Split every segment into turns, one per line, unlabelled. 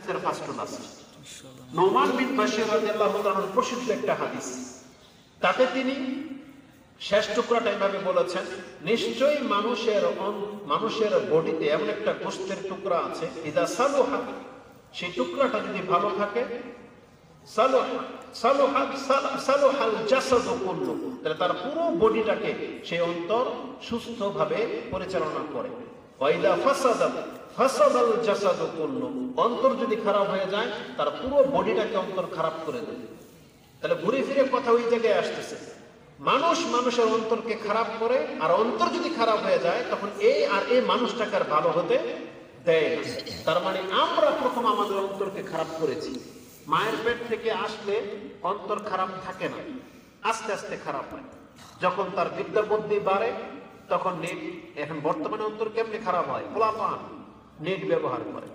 হাদিসের ফাস্টুন আছে। নোমান বিন বাশির রাদিয়াল্লাহু তাআলার প্রসিদ্ধ একটা হাদিস, তাতে তিনি শেষ টুকরাটা এভাবে বলেছেন, নিশ্চয়ই মানুষের বডিতে এমন একটা গোশতের টুকরা আছে, ইদা সালুহা, সেই টুকরাটা যদি ভালো থাকে, সালুহাল জাসাদু কুল্লুহু, তাহলে তার পুরো বডিটাকে সেই অন্তর সুস্থভাবে পরিচালনা করে। ওয়া ইদা ফাসাদাল জাসাদু কুল্লুহু, অন্তর যদি খারাপ হয়ে যায় তার পুরো বডিটাকে অন্তর খারাপ করে দেয়। তাহলে ঘুরে ফিরে কথা ওই জায়গায় আসতেছে, মানুষের অন্তরকে খারাপ করে, আর অন্তর যদি খারাপ হয়ে যায় তখন এই মানুষটাকে আর ভালো হতে দেয় না। তার মানে আমরা প্রথম আমাদের অন্তরকে খারাপ করেছি। মায়ের পেট থেকে আসলে অন্তর খারাপ থাকে না, আস্তে আস্তে খারাপ হয়। যখন তার বিদ্যা বুদ্ধি বাড়ে তখন নেট, এখন বর্তমানে অন্তর কেমনি খারাপ হয়, পোলাপান নেট ব্যবহার করে,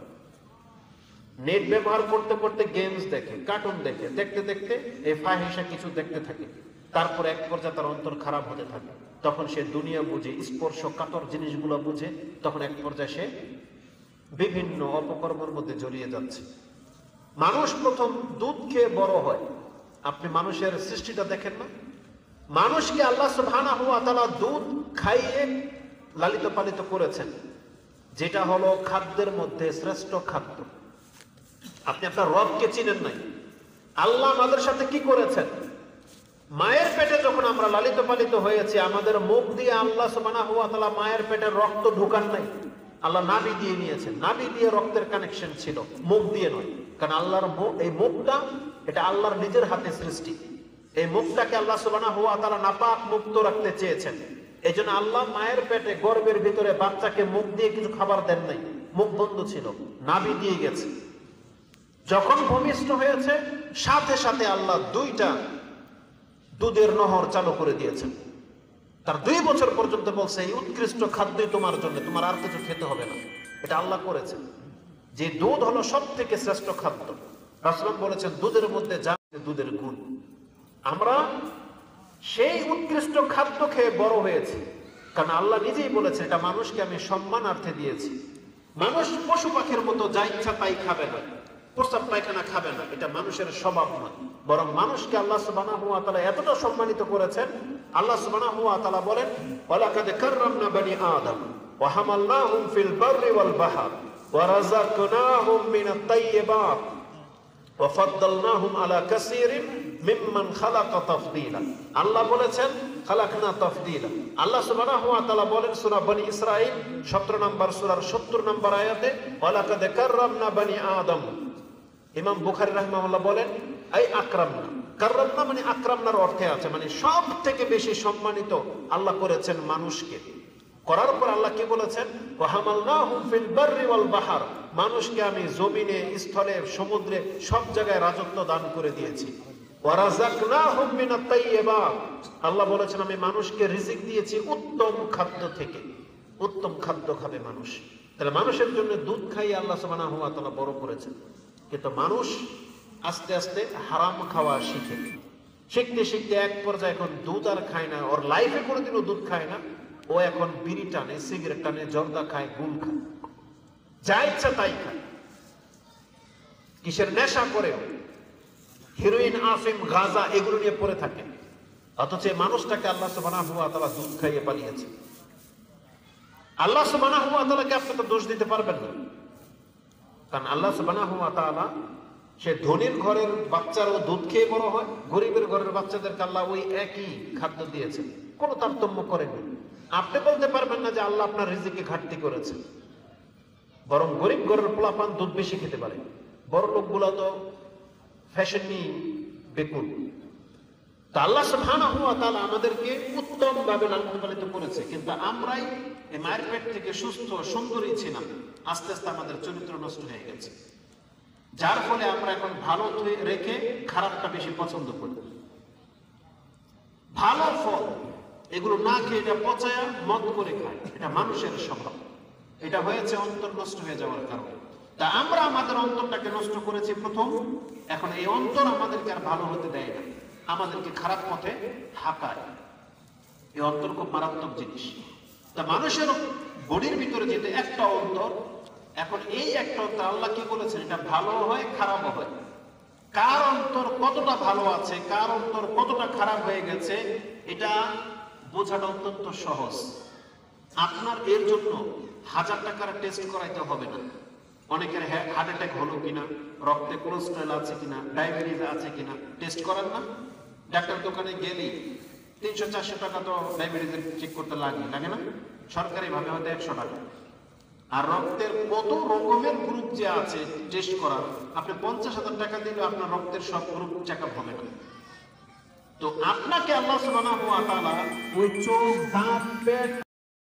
নেট ব্যবহার করতে করতে গেমস দেখে, কার্টুন দেখে, দেখতে দেখতে এই ফাহিশা কিছু দেখতে থাকে। তারপর এক পর্যায়ে তার অন্তর খারাপ হতে থাকে, তখন সে দুনিয়া বুঝে, স্পর্শ কাতর জিনিসগুলো বুঝে, তখন এক পর্যায়ে সে বিভিন্ন অপকর্মের মধ্যে জড়িয়ে যাচ্ছে। মানুষ প্রথম দুধ খেয়ে বড় হয়। আপনি মানুষের সৃষ্টিটা দেখেন না, মানুষকে আল্লাহ সুবহানাহু ওয়া তাআলা দুধ খাইয়ে লালিত পালিত করেছেন, যেটা হলো খাদ্যের মধ্যে শ্রেষ্ঠ খাদ্য। আপনি আপনার রবকে চিনেন নাই। আল্লাহ আমাদের সাথে কি করেছেন? মায়ের পেটে যখন আমরা লালিত পালিত হয়েছি, আমাদের মুখ দিয়ে আল্লাহ সুবহানাহু ওয়া তাআলা মায়ের পেটের রক্ত ঢুকান নাই, আল্লাহ নাভি দিয়ে নিয়েছেন। নাভি দিয়ে রক্তের কানেকশন ছিল, মুখ দিয়ে নয়। কারণ আল্লাহর এই মুখটা, এটা আল্লাহর নিজের হাতে সৃষ্টি। এই মুখটাকে আল্লাহ সুবহানাহু ওয়া তাআলা নাপাক মুক্ত রাখতে চেয়েছেন। এই জন্য আল্লাহ মায়ের পেটে গর্ভের ভিতরে বাচ্চাকে মুখ দিয়ে কিছু খাবার দেন নাই, মুখ বন্ধ ছিল, নাভি দিয়ে গেছে। যখন ভূমিষ্ঠ হয়েছে সাথে সাথে আল্লাহ দুইটা দুধের নহর চালু করে দিয়েছেন। তার 2 বছর পর্যন্ত বলছে, এই উৎকৃষ্ট খাদ্যই তোমার জন্য, তোমার আর কিছু খেতে হবে না। এটা আল্লাহ করেছেন। যে দুধ হলো সব থেকে শ্রেষ্ঠ খাদ্য। রাসূল বলেছেন, দুধের মধ্যে যা দুধের গুণ। আমরা সেই উৎকৃষ্ট খাদ্য খেয়ে বড় হয়েছি, কারণ আল্লাহ নিজেই বলেছেন, এটা মানুষকে আমি সম্মানার্থে দিয়েছি। মানুষ পশু পাখির মতো যা ইচ্ছা তাই খাবে না, প্রস্রাব পায়খানা খাবে না, এটা মানুষের স্বভাব নয়। বরং মানুষকে আল্লাহ সুবহানাহু ওয়া তাআলা এতটা সম্মানিত করেছেন। আল্লাহ সুবহানাহু ওয়া তাআলা বলেন, ওয়ালাকাদ কাররামনা বানি আদম ওয়া হামালনাহুম ফিল বাররি ওয়াল বাহর ওয়া রাযাকনাহুম মিনাত তাইয়্যিবাত ওয়া ফাদ্দালনাহুম আলা কাসীরিন মিম্মান খালাকা তাফদীলা। আল্লাহ বলেছেন খালাকনা তাফদীলা। আল্লাহ সুবহানাহু ওয়া তাআলা বলেন সূরা বনি ইসরাঈল 17 নম্বর সূরার 70 নম্বর আয়াতে, ওয়ালাকাদ কাররামনা বানি আদম। ইমাম বুখারী রাহিমাহুল্লাহ বলেন, এই আকরামনা, কাররামনা মানে আকরামনার অর্থে আছে, মানে সব থেকে বেশি সম্মানিত আল্লাহ করেছেন মানুষকে। করার পর আল্লাহ কি বলেছেন, ওয়া হামালনাহুম ফিল বাররি ওয়াল বাহর, মানুষকে আমি জমিনে, স্থলে, সমুদ্রে সব জায়গায় রাজত্ব দান করে দিয়েছি। ওয়া রাযাকনাহুম মিনাত তাইয়্যিবাত, আল্লাহ বলেছেন আমি মানুষকে রিজিক দিয়েছি উত্তম খাদ্য থেকে। উত্তম খাদ্য খাবে মানুষ। তাহলে মানুষের জন্য দুধ খাইয়ে আল্লাহ সুবহানাহু ওয়া তাআলা বড় করেছেন। কিন্তু মানুষ আস্তে আস্তে হারাম খাওয়া শিখে, শিখতে শিখতে এক পর্যায়ে এখন দুধ আর খায় না। ওর লাইফে কোনোদিনও দুধ খায় না। ও এখন বিড়ি টানে, সিগারেট টানে, জর্দা খায়, গুল খায়, যা ইচ্ছা তাই খায়। কিসের নেশা করে? হিরোইন, আফিম, গাঁজা এগুলো নিয়ে পড়ে থাকে। অথচ মানুষটাকে আল্লাহ সুবহানাহু ওয়া তাআলা দুধ খাইয়ে পালিয়েছে। আল্লাহ সুবহানাহু ওয়া তাআলাকে আপনি তো দোষ দিতে পারবেন না, কারণ আল্লাহ সুবহানাহু ওয়া তাআলা সে ধনীর ঘরের বাচ্চারও দুধ খেয়ে বড় হয়, গরিবের ঘরের বাচ্চাদেরকে আল্লাহ ওই একই খাদ্য দিয়েছেন, কোনো তারতম্য করেননি। আপনি বলতে পারবেন না যে আল্লাহ আপনার রিজিকে ঘাটতি করেছে। বরং গরিব ঘরের পোলাপান দুধ বেশি খেতে পারে, বড় লোকগুলো তো ফ্যাশন নিয়ে বেকুল। তা আল্লাহ সুবহানাহু ওয়া তাআলা আমাদেরকে উত্তম ভাবে লালন পালিত করেছে, কিন্তু আমরাই এই মায়ের পেট থেকে সুস্থ সুন্দরী ছিলাম, আস্তে আস্তে আমাদের চরিত্র নষ্ট হয়ে গেছে। যার ফলে আমরা এখন ভালো রেখে খারাপটা বেশি পছন্দ করি। ভালো ফল এগুলো না খেয়ে এটা পচায়া মদ করে খায়, এটা মানুষের স্বভাব। এটা হয়েছে অন্তর নষ্ট হয়ে যাওয়ার কারণে। তা আমরা আমাদের অন্তরটাকে নষ্ট করেছি প্রথম। এখন এই অন্তর আমাদেরকে আর ভালো হতে দেয় না, আমাদেরকে খারাপ পথে হাঁকায়। এই অন্তর খুব মারাত্মক জিনিস। তা মানুষের বডির ভিতরে যেতে একটা অন্তর, এখন এই একটা অন্তর আল্লাহ কি বলেছেন, এটা ভালো হয় খারাপও হয়। কার অন্তর কতটা ভালো আছে, কার অন্তর কতটা খারাপ হয়ে গেছে, এটা বোঝাটা অত্যন্ত সহজ। আপনার এর জন্য 1000 টাকার টেস্ট করাইতে হবে না। অনেকের হার্ট অ্যাটাক হলো কিনা, রক্তে কোলেস্টেরল আছে কিনা, ডায়াবেটিস আছে কিনা টেস্ট করেন না? ডাক্তার দোকানে গেলেই 300-400 টাকা তো ডায়াবেটিসের চেক করতে লাগে না? সরকারি ভাবে হয়তো 100 টাকা। আর রক্তের কত রকমের গ্রুপ যে আছে টেস্ট করার, আপনি 50,000 টাকা দিলে আপনার রক্তের সব গ্রুপ চেক আপ হবে না। তো আপনাকে আল্লাহ সুবহানাহু ওয়া তাআলা ওই চোখ, দাঁত, পেট